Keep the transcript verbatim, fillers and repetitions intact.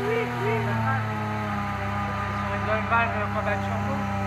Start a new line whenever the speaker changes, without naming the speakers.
oui, oui.
Sur une Dolman, euh, combat turbo.